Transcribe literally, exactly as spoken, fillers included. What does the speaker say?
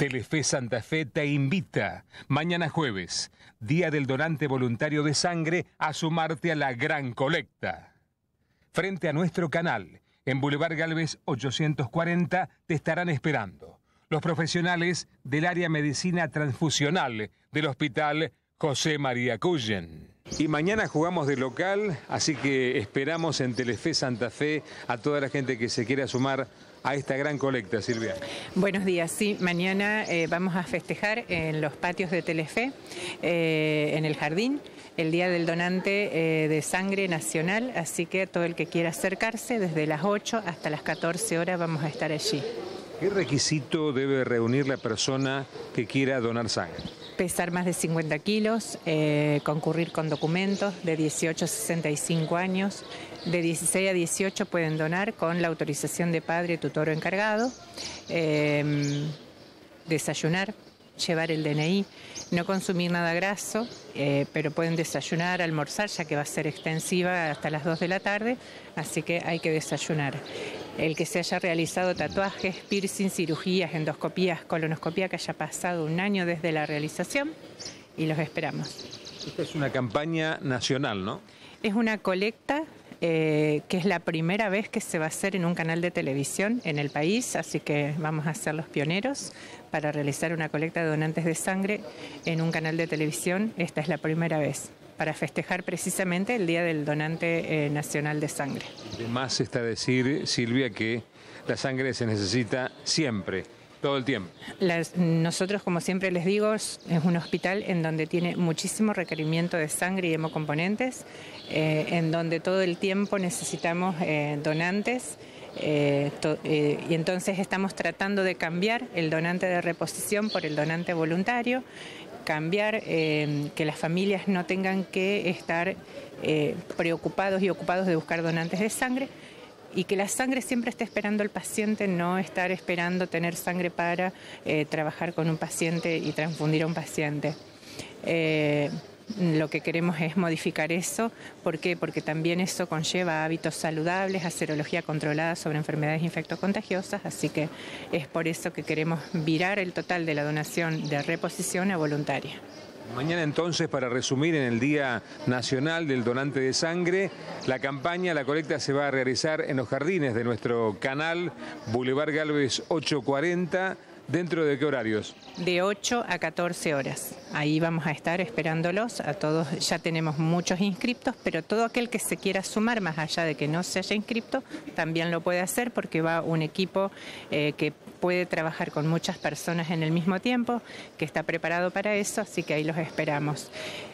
Telefe Santa Fe te invita, mañana jueves, Día del Donante Voluntario de Sangre, a sumarte a la gran colecta. Frente a nuestro canal, en Boulevard Gálvez ochocientos cuarenta, te estarán esperando los profesionales del área medicina transfusional del Hospital José María Cullen. Y mañana jugamos de local, así que esperamos en Telefe Santa Fe a toda la gente que se quiera sumar a esta gran colecta, Silvia. Buenos días, sí, mañana eh, vamos a festejar en los patios de Telefe, eh, en el jardín, el Día del Donante eh, de Sangre Nacional, así que todo el que quiera acercarse, desde las ocho hasta las catorce horas vamos a estar allí. ¿Qué requisito debe reunir la persona que quiera donar sangre? Pesar más de cincuenta kilos, eh, concurrir con documentos de dieciocho a sesenta y cinco años, de dieciséis a dieciocho pueden donar con la autorización de padre, tutor o encargado, eh, desayunar, llevar el D N I, no consumir nada graso, eh, pero pueden desayunar, almorzar, ya que va a ser extensiva hasta las dos de la tarde, así que hay que desayunar. El que se haya realizado tatuajes, piercing, cirugías, endoscopías, colonoscopía, que haya pasado un año desde la realización, y los esperamos. Esta es una campaña nacional, ¿no? Es una colecta eh, que es la primera vez que se va a hacer en un canal de televisión en el país, así que vamos a ser los pioneros para realizar una colecta de donantes de sangre en un canal de televisión. Esta es la primera vez, para festejar precisamente el Día del Donante eh, Nacional de Sangre. Además está decir, Silvia, que la sangre se necesita siempre, todo el tiempo. Las, nosotros, como siempre les digo, es un hospital en donde tiene muchísimo requerimiento de sangre y hemocomponentes, eh, en donde todo el tiempo necesitamos eh, donantes. Eh, to, eh, y entonces estamos tratando de cambiar el donante de reposición por el donante voluntario, cambiar eh, que las familias no tengan que estar eh, preocupados y ocupados de buscar donantes de sangre, y que la sangre siempre esté esperando al paciente, no estar esperando tener sangre para eh, trabajar con un paciente y transfundir a un paciente. Eh, Lo que queremos es modificar eso. ¿Por qué? Porque también eso conlleva hábitos saludables, a serología controlada sobre enfermedades infectocontagiosas, así que es por eso que queremos virar el total de la donación de reposición a voluntaria. Mañana entonces, para resumir, en el Día Nacional del Donante de Sangre, la campaña, la colecta se va a realizar en los jardines de nuestro canal, Boulevard Gálvez ochocientos cuarenta. ¿Dentro de qué horarios? De ocho a catorce horas. Ahí vamos a estar esperándolos a todos. Ya tenemos muchos inscriptos, pero todo aquel que se quiera sumar, más allá de que no se haya inscripto, también lo puede hacer, porque va un equipo eh, que puede trabajar con muchas personas en el mismo tiempo, que está preparado para eso, así que ahí los esperamos.